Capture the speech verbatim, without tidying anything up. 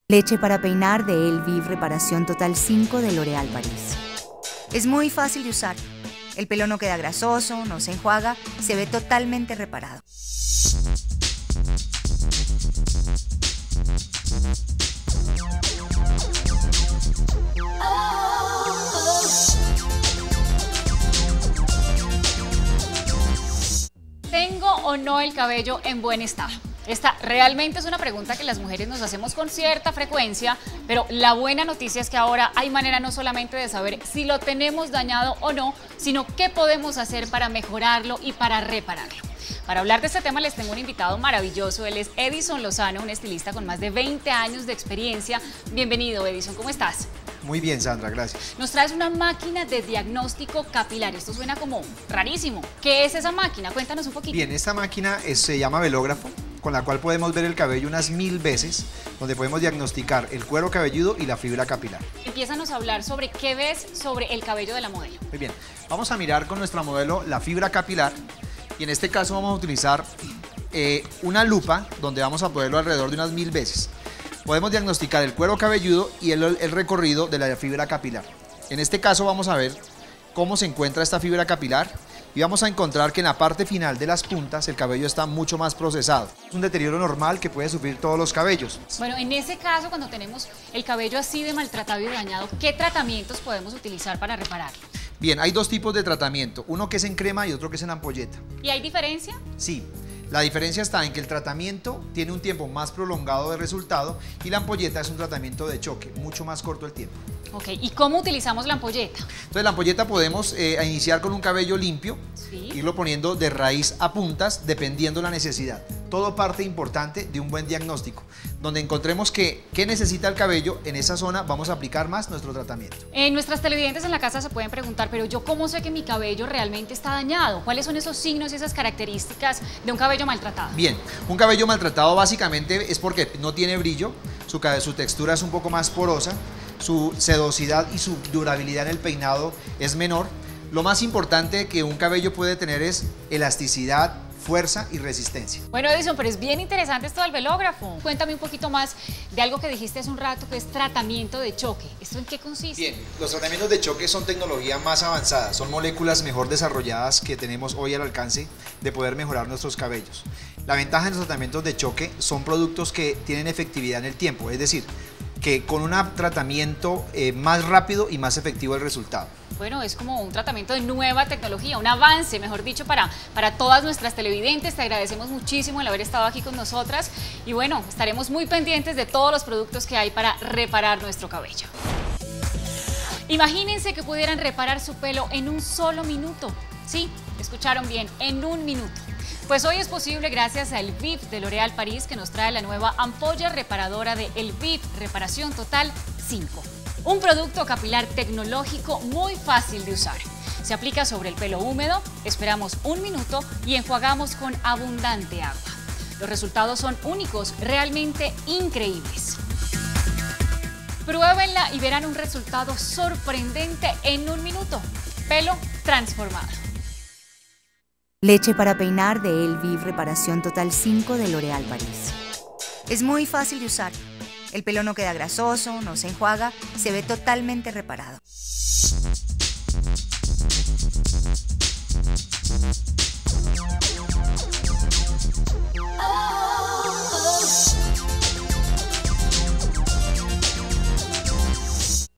Leche para peinar de Elvive Reparación Total cinco de L'Oréal Paris. Es muy fácil de usar. El pelo no queda grasoso, no se enjuaga, se ve totalmente reparado. ¿Tengo o no el cabello en buen estado? Esta realmente es una pregunta que las mujeres nos hacemos con cierta frecuencia, pero la buena noticia es que ahora hay manera no solamente de saber si lo tenemos dañado o no, sino qué podemos hacer para mejorarlo y para repararlo. Para hablar de este tema les tengo un invitado maravilloso, él es Edison Lozano, un estilista con más de veinte años de experiencia. Bienvenido, Edison, ¿cómo estás? Muy bien, Sandra, gracias. Nos traes una máquina de diagnóstico capilar. Esto suena como rarísimo. ¿Qué es esa máquina? Cuéntanos un poquito. Bien, esta máquina es, se llama velógrafo, con la cual podemos ver el cabello unas mil veces, donde podemos diagnosticar el cuero cabelludo y la fibra capilar. Empiézanos a hablar sobre qué ves sobre el cabello de la modelo. Muy bien, vamos a mirar con nuestra modelo la fibra capilar y en este caso vamos a utilizar eh, una lupa donde vamos a poderlo alrededor de unas mil veces. Podemos diagnosticar el cuero cabelludo y el, el recorrido de la fibra capilar. En este caso vamos a ver cómo se encuentra esta fibra capilar y vamos a encontrar que en la parte final de las puntas el cabello está mucho más procesado. Es un deterioro normal que puede sufrir todos los cabellos. Bueno, en ese caso, cuando tenemos el cabello así de maltratado y dañado, ¿qué tratamientos podemos utilizar para repararlo? Bien, hay dos tipos de tratamiento, uno que es en crema y otro que es en ampolleta. ¿Y hay diferencia? Sí. La diferencia está en que el tratamiento tiene un tiempo más prolongado de resultado y la ampolleta es un tratamiento de choque, mucho más corto el tiempo. Ok, ¿y cómo utilizamos la ampolleta? Entonces la ampolleta podemos eh, iniciar con un cabello limpio, sí, irlo poniendo de raíz a puntas dependiendo la necesidad. Todo parte importante de un buen diagnóstico, donde encontremos que, qué necesita el cabello, en esa zona vamos a aplicar más nuestro tratamiento. Eh, nuestras televidentes en la casa se pueden preguntar, pero yo ¿cómo sé que mi cabello realmente está dañado? ¿Cuáles son esos signos y esas características de un cabello maltratado? Bien, un cabello maltratado básicamente es porque no tiene brillo, su, su textura es un poco más porosa, su sedosidad y su durabilidad en el peinado es menor. Lo más importante que un cabello puede tener es elasticidad, fuerza y resistencia. Bueno, Edison, pero es bien interesante esto del velógrafo. Cuéntame un poquito más de algo que dijiste hace un rato, que es tratamiento de choque. ¿Esto en qué consiste? Bien, los tratamientos de choque son tecnología más avanzada, son moléculas mejor desarrolladas que tenemos hoy al alcance de poder mejorar nuestros cabellos. La ventaja de los tratamientos de choque son productos que tienen efectividad en el tiempo, es decir, que con un tratamiento eh, más rápido y más efectivo el resultado. Bueno, es como un tratamiento de nueva tecnología, un avance, mejor dicho, para, para todas nuestras televidentes. Te agradecemos muchísimo el haber estado aquí con nosotras y bueno, estaremos muy pendientes de todos los productos que hay para reparar nuestro cabello. Imagínense que pudieran reparar su pelo en un solo minuto. Sí, escucharon bien, en un minuto. Pues hoy es posible gracias a Elvive de L'Oréal Paris, que nos trae la nueva ampolla reparadora de Elvive Reparación Total cinco. Un producto capilar tecnológico muy fácil de usar. Se aplica sobre el pelo húmedo, esperamos un minuto y enjuagamos con abundante agua. Los resultados son únicos, realmente increíbles. Pruébenla y verán un resultado sorprendente en un minuto. Pelo transformado. Leche para peinar de Elvive Reparación Total cinco de L'Oréal Paris. Es muy fácil de usar. El pelo no queda grasoso, no se enjuaga, se ve totalmente reparado.